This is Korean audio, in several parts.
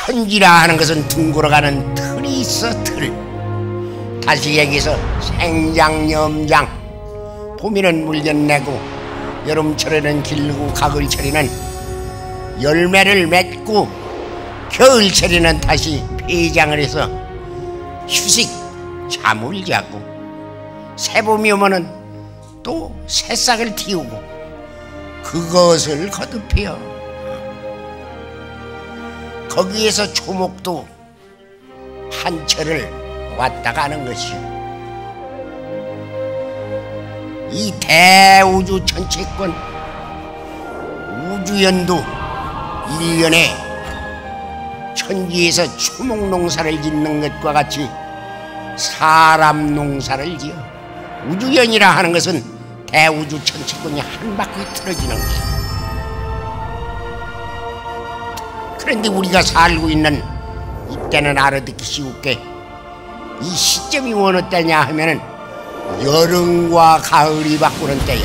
천지라 하는 것은 둥글어가는 틀이 있어. 틀. 다시 얘기해서 생장염장. 봄에는 물견내고 여름철에는 길고 가을철에는 열매를 맺고 겨울철에는 다시 폐장을 해서 휴식 잠을 자고 새봄이 오면은 또 새싹을 틔우고 그것을 거듭해요. 거기에서 초목도 한 철을 왔다 가는 것이요. 이 대우주 전체권 우주연도 1년에 천지에서 초목농사를 짓는 것과 같이 사람 농사를 지어 우주연이라 하는 것은 대우주 전체권이 한 바퀴 틀어지는 것이야. 그런데 우리가 살고 있는 이때는 알아듣기 쉬울게 이 시점이 어느 때냐 하면은 여름과 가을이 바꾸는 때야.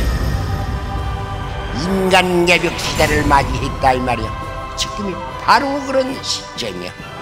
인간개벽 시대를 맞이했다 이 말이야. 지금이 바로 그런 시점이야.